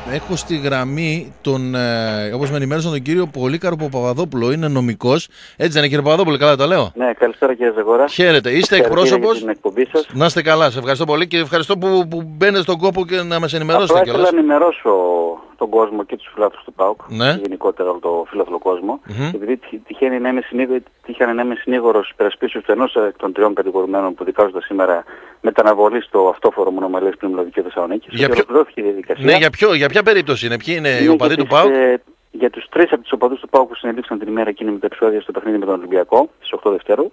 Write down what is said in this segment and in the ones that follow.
Έχω στη γραμμή τον, όπως με ενημέρωσαν, τον κύριο Πολύκαρπο Παπαδόπουλο, είναι νομικός. Έτσι δεν είναι, κύριε Παπαδόπουλο, καλά τα λέω? Ναι, καλησπέρα κύριε Ζεγόρα. Χαίρετε, είστε εκπρόσωπος. Την εκπομπή σας. Να είστε καλά, σε ευχαριστώ πολύ και ευχαριστώ που μπαίνετε στον κόπο και να μας ενημερώσετε κιόλας. Ήθελα να ενημερώσω τον κόσμο και τους φιλάθλους του ΠΑΟΚ, ναι, γενικότερα όλο το φιλάθλο κόσμο, επειδή τυχαίνει να είμαι συνήγορος υπερασπίσεως του ενός εκ των τριών κατηγορουμένων που δικάζονται σήμερα μεταναβολή στο αυτόφορο μονομελές πλημμυλωδικό Δικαίου Θεσσαλονίκης. Ναι, για ποια περίπτωση είναι, ποιοι είναι οι οπαδοί του ΠΑΟΚ? Για τους τρεις από τους οπαδούς του ΠΑΟΚ που συνελήφθησαν την ημέρα εκείνη με τα επεισόδια στο παιχνίδι με τον Ολυμπιακό, στις 8 Δευτέρου.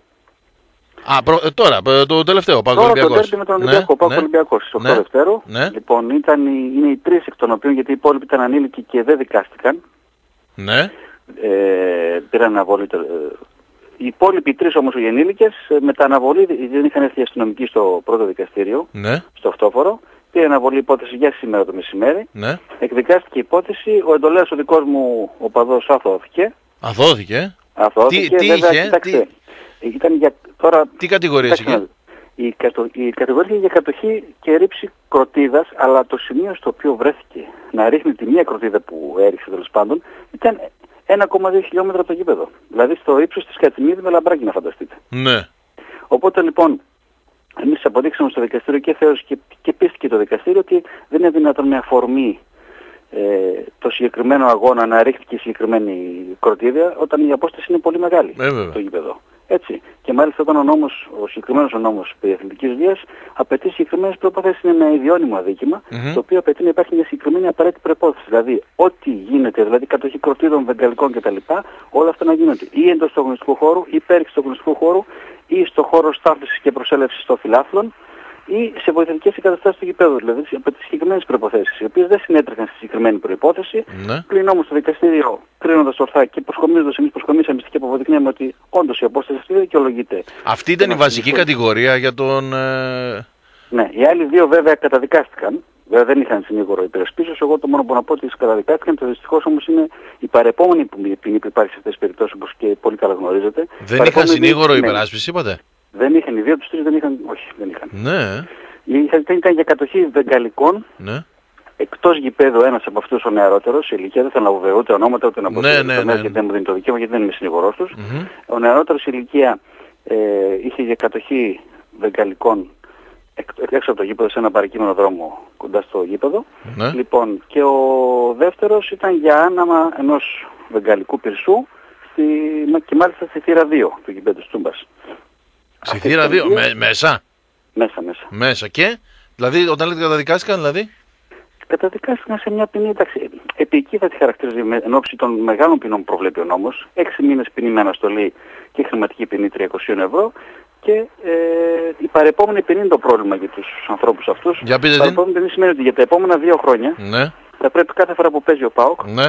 Τώρα, το τελευταίο, ΠΑΟΚ Ολυμπιακός. Τώρα το με τον Ολυμπιακό, ΠΑΟΚ Ολυμπιακός, στις 8 Δευτέρου. Ναι. Λοιπόν, είναι οι τρεις εκ των οποίων, γιατί οι υπόλοιποι ήταν ανήλικοι και δεν δικάστηκαν. Ναι. Πήραν αναβολή. Οι υπόλοιποι τρεις όμως οι ενήλικες, μετά αναβολή, δεν είχαν έρθει οι αστυνομικοί στο πρώτο δικαστήριο, ναι, στο αυτόφορο. Πήρε αναβολή υπόθεση για σήμερα το μεσημέρι. Ναι. Εκδικάστηκε η υπόθεση. Ο εντολέας ο δικός μου οπαδός αθώθηκε. Αθώθηκε. Τι είχε, ήταν για τώρα... Τι κατηγορίες είχε? Η κατηγορία για κατοχή και ρήψη κροτίδας, αλλά το σημείο στο οποίο βρέθηκε να ρίχνει τη μία κροτίδα που έριξε τέλος πάντων ήταν 1,2 χιλιόμετρα από το γήπεδο. Δηλαδή στο ύψος της Κατσιμίδη με λαμπράκι, να φανταστείτε. Ναι. Οπότε λοιπόν εμείς αποδείξαμε στο δικαστήριο και πίστηκε το δικαστήριο ότι δεν είναι δυνατόν με αφορμή το συγκεκριμένο αγώνα να ρίχθηκε η συγκεκριμένη κροτίδα όταν η απόσταση είναι πολύ μεγάλη στο γήπεδο. Έτσι. Και μάλιστα όταν ο συγκεκριμένος νόμος περί αθλητικής βίας απαιτεί συγκεκριμένες προϋποθέσεις, είναι ένα ιδιώνυμο αδίκημα, το οποίο απαιτεί να υπάρχει μια συγκεκριμένη απαραίτητη προϋπόθεση. Δηλαδή, ό,τι γίνεται, δηλαδή κατοχή κροτίδων, βεγγαλικών κτλ., όλα αυτά να γίνονται ή εντός του αγωνιστικού χώρου, ή πέριξη του αγωνιστικού χώρου, ή στο χώρο στάθμισης και προσέλευσης των φιλάθλων, ή σε βοηθητικές εγκαταστάσεις του γηπέδου, δηλαδή από τις συγκεκριμένες προϋποθέσεις, οι οποίες δεν συνέτρεχαν στη συγκεκριμένη προϋπόθεση. Ναι. Πλην όμως το δικαστήριο, κρίνοντας ορθά και προσχομίζοντας, εμείς προσχομίσαμε και αποδεικνύαμε ότι όντως η απόσταση αυτή δεν δικαιολογείται. Αυτή ήταν η βασική κατηγορία για τον... Ναι, οι άλλοι δύο βέβαια καταδικάστηκαν. Βέβαια δεν είχαν συνήγορο υπερασπίσεως. Εγώ το μόνο που να πω ότι καταδικάστηκαν. Το δυστυχώς όμως είναι η παρεπόμενη ποινή που υπάρχει σε αυτές τις περιπτώσεις, όπως και πολύ καλά γνωρίζετε. Δεν είχαν συνήγορο υπεράσπιση, είπατε? Δεν είχαν, οι δύο τους τρεις δεν είχαν, όχι, δεν είχαν. Ναι. Ήταν για κατοχή βεγγαλικών, ναι, εκτός γηπέδου ένας από αυτούς ο νεαρότερος, σε ηλικία, δεν θα αναβεβαιώ ούτε ονόματα ούτε να πω γιατί δεν μου δίνει το δικαίωμα, γιατί δεν είμαι συνηγορός τους. Ο νεαρότερος σε ηλικία είχε για κατοχή βεγγαλικών έξω από το γήπεδο, σε ένα παρακείμενο δρόμο κοντά στο γήπεδο. Ναι. Λοιπόν, και ο δεύτερος ήταν για άναμα ενός βεγγαλικού πυρσού και μάλιστα στη θύρα 2 του γηπέδου Στούμπας. Στη θύρα 2, μέσα. Μέσα. Και, δηλαδή, όταν λέτε καταδικάστηκαν, δηλαδή. Καταδικάστηκαν σε μια ποινή, εντάξει, επί εκεί θα τη χαρακτηρίζει εν ώψη των μεγάλων ποινών που προβλέπει ο νόμος, 6 μήνες ποινή με αναστολή και χρηματική ποινή 300 ευρώ. Και η παρεπόμενη ποινή είναι το πρόβλημα για τους ανθρώπους αυτούς. Για πείτε. Η παρεπόμενη ποινή σημαίνει ότι για τα επόμενα 2 χρόνια, ναι, θα πρέπει κάθε φορά που παίζει ο ΠΑΟΚ, ναι,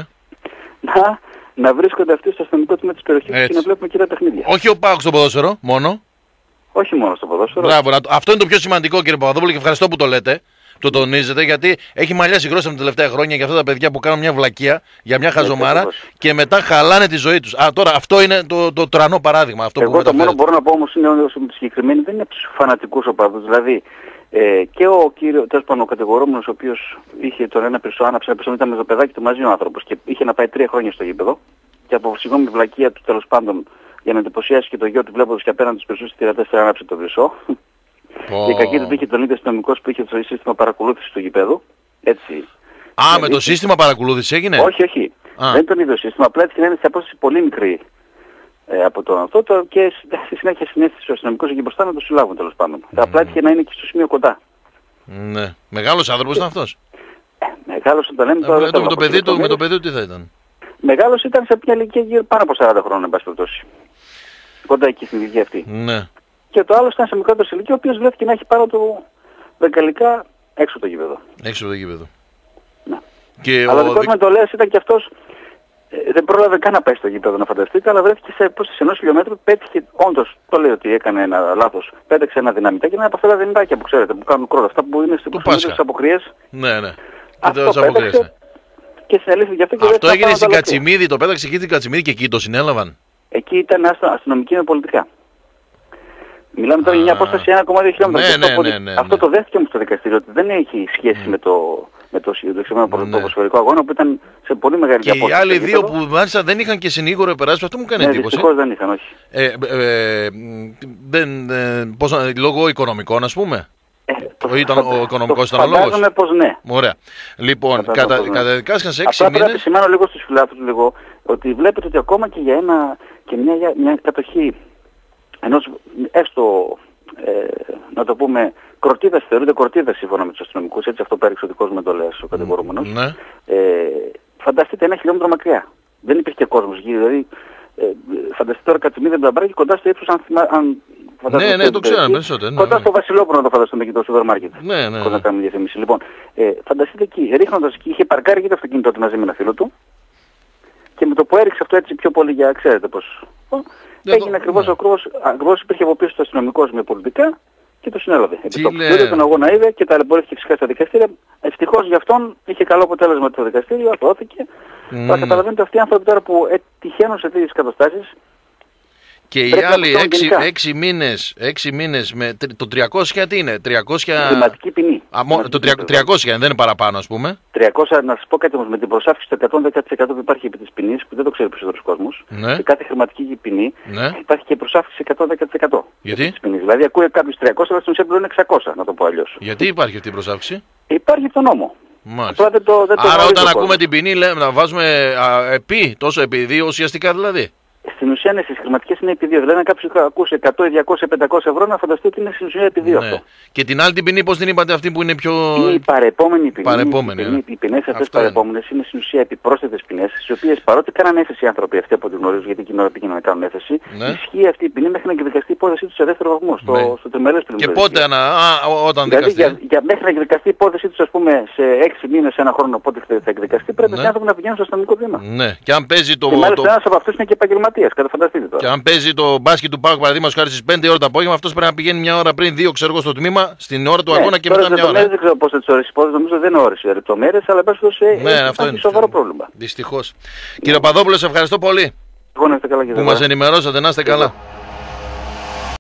να βρίσκονται αυτοί στο αστυνομικό τμήμα της περιοχής και να βλέπουμε και τα παιχνίδια. Όχι ο ΠΑΟΚ στο ποδόσφαιρο, μόνο. Όχι μόνο στο ποδόσφαιρο. Μπράβο, αυτό είναι το πιο σημαντικό, κύριε Παπαδόπουλο, και ευχαριστώ που το λέτε. Το τονίζετε, γιατί έχει μαλλιάσει γρόσσα με τα τελευταία χρόνια για αυτά τα παιδιά που κάνουν μια βλακεία, για μια χαζομάρα και μετά χαλάνε τη ζωή τους. Τώρα αυτό είναι το τρανό παράδειγμα. Αυτό εγώ το μόνο που μπορώ να πω όμως είναι ότι με τη συγκεκριμένη δεν είναι από τους φανατικούς οπαδούς. Δηλαδή και ο κύριος, τέλος πάντων ο κατηγορούμενος, ο οποίος είχε τον ένα πυρσό, άναψε, ήταν με το παιδάκι του μαζί ο άνθρωπος και είχε να πάει 3 χρόνια στο γήπεδο και από συγγνώμη βλακεία του τέλος πάντων για να εντυπωσιάσει και το γιο του βλέποντας και απέναντι τους πυρσούς στη 34 άναψε το πυρσό. Και κακή του είχε τον ίδιο αστυνομικός που είχε το σύστημα παρακολούθησης του γηπέδου. Έτσι. Με το σύστημα παρακολούθησης έγινε? Όχι. Δεν είναι το ίδιο σύστημα. Απλά έτσι να είναι σε απόσταση πολύ μικρή από τον αυτό και στη συνέχεια συνέστησε ο αστυνομικός εκεί μπροστά να το συλλάβουν τέλος πάντων. Απλά έτυχε να είναι και στο σημείο κοντά. Ναι. Μεγάλος άνθρωπος ήταν αυτός? Μεγάλος όταν λέμε τώρα. Με το παιδί του τι θα ήταν? Μεγάλος ήταν σε μια ηλικία γύρω πάνω από 40 χρόνια, εν πάση περιπτώσει. Κοντά εκεί στην ηλικία αυτή. Ναι. Και το άλλο ήταν σε μικρότερο ηλικία, ο οποίος βρέθηκε να έχει πάνω του βεγγαλικά έξω από το γήπεδο. Έξω από το γήπεδο. Ναι. Αλλά ο δικός μου εντολέας ήταν και αυτός, δεν πρόλαβε καν να πάει στο γήπεδο να φανταστείτε, αλλά βρέθηκε σε απόσταση 1 χιλιόμετρου, πέτυχε, όντως το λέει ότι έκανε ένα λάθος, πέταξε ένα δυναμητάκι, ένα από αυτά τα δυναμητάκια που ξέρετε, που κάνουν κρότα, αυτά που είναι στις αποκριές. Ναι. Αυτό πέταξε και συνελήφθη γι' αυτό και αυτό έγινε στην Κατσιμίδη, το πέταξε εκεί στην Κατσιμίδη και εκεί το συνέλαβαν. Εκεί ήταν αστυνομική με πολιτικά. Μιλάμε τώρα για μια απόσταση 1,2 χιλιόμετρα. Ναι. Αυτό το δέχτηκε όμως το δικαστήριο, ότι δεν έχει σχέση με με το συγκεκριμένο ποδοσφαιρικό αγώνα που ήταν σε πολύ μεγάλη και απόσταση. Και οι άλλοι δύο που μάλιστα δεν είχαν και συνήγορο επεράσει, αυτό μου κάνει εντύπωση. Δυστυχώς δεν είχαν, όχι. Λόγω οικονομικών, ας πούμε. Ήταν ο οικονομικός ήταν ο λόγος. Φαντάζομαι πως ναι. Ωραία. Λοιπόν, καταδικάστηκαν σε 6 μήνες. Απλά πρέπει να επισημάνω λίγο στους φιλάθλους ότι βλέπετε ότι ακόμα και για μια κατοχή ενός έστω να το πούμε κροτίδας, θεωρείται κροτίδας σύμφωνα με τους αστυνομικούς, έτσι αυτό πέριξε ο δικός μου εντολέας ο κατηγορούμενος. Ναι. Φανταστείτε 1 χιλιόμετρο μακριά. Δεν υπήρχε κόσμος γύρω, δηλαδή φανταστείτε τώρα Κατσιμίδη Μπλαμπράκη κοντά στο ύψος αν ναι, το ξέρω περισσότερο. Κοντά στο Βασιλόπουλο να το φανταστούμε και το σούπερ μάρκετ. Ναι. Να κάνουμε διαφήμιση. Λοιπόν, φανταστείτε εκεί, ρίχνοντας εκεί, είχε παρκάρει και το αυτοκίνητο του μαζί με ένα φίλο του και με το που έριξε αυτό έτσι πιο πολύ για, ξέρετε πώς, έγινε ακριβώς υπήρχε από πίσω το αστυνομικός με πολιτικά και το συνέλαβε. Επειδή τον αγώνα είδε και ταλαιπωρήθηκε φυσικά στα δικαστήρια. Ευτυχώς για αυτόν είχε καλό αποτέλεσμα το δικαστήριο, αθώθηκε. Αλλά καταλαβαίνετε αυτοί οι άνθρωποι τώρα που τυχαίνουν σε τέτοιες καταστάσεις. Και οι άλλοι 6 μήνες με το 300 τι είναι, 300... Χρηματική ποινή. Το 300 δεν είναι παραπάνω, ας πούμε. 300, να σας πω κάτι όμως, με την προσάφιση το 110% που υπάρχει επί της ποινής, που δεν το ξέρει περισσότερος κόσμος, σε κάθε χρηματική ποινή υπάρχει και προσάφιση 110%. Γιατί? Δηλαδή ακούει κάποιος 300, αλλά στην ουσία πληρώνει 600, να το πω αλλιώς. Γιατί υπάρχει αυτή η προσάφιση? Υπάρχει από τον νόμο. Άρα όταν ακούμε την ποινή να βάζουμε τόσο επί 2 ουσιαστικά δηλαδή. Στην ουσία είναι στις χρηματικές είναι επί 2. Δηλαδή αν κάποιος ακούσει 100, 200, 500 ευρώ να φανταστεί ότι είναι στην ουσία επί 2 αυτό. Και την άλλη την ποινή πώς την είπατε αυτή που είναι πιο... Είναι η παρεπόμενη ποινή. Οι ποινές αυτές παρεπόμενες είναι στην ουσία επιπρόσθετες ποινές, στις οποίες παρότι κάνανε έφεση οι άνθρωποι αυτοί από ό,τι γνωρίζω, γιατί εκείνη ώρα πήγαιναν να κάνουν έφεση, ισχύει αυτή η ποινή μέχρι να εκδικαστεί η υπόθεσή του σε δεύτερο βαθμό, στο τριμερές πληρωμές. Και πότε όταν δικαστεί? Δηλαδή μέχρι να εκδικαστεί η υπόθεσή του, ας πούμε, σε 6 μήνες, 1 χρόνο, πότε θα εκδικαστεί, πρέπει οι άνθρωποι να πηγαίνουν στο αστυνομικό βήμα. Και αν παίζει το. Και μάλιστα ένας από αυτούς είναι και επαγγελματίας, φανταστείτε τώρα. Και αν παίζει το μπάσκετ του ΠΑΟΚ παραδείγματος χάρη στις 5 ώρα το απόγευμα, αυτός πρέπει να πηγαίνει μια ώρα πριν, 2 ξέρω εγώ στο τμήμα, στην ώρα του αγώνα και μετά μια ώρα. Δεν ξέρω πώς θα τις ώρες υπόθεση, νομίζω δεν είναι ώρες οι λεπτομέρειες, αλλά υπάρχει σοβαρό πρόβλημα. Δυστυχώς. Κύριε Παπαδόπουλο, σε ευχαριστώ πολύ που μας ενημερώσατε, να είστε καλά.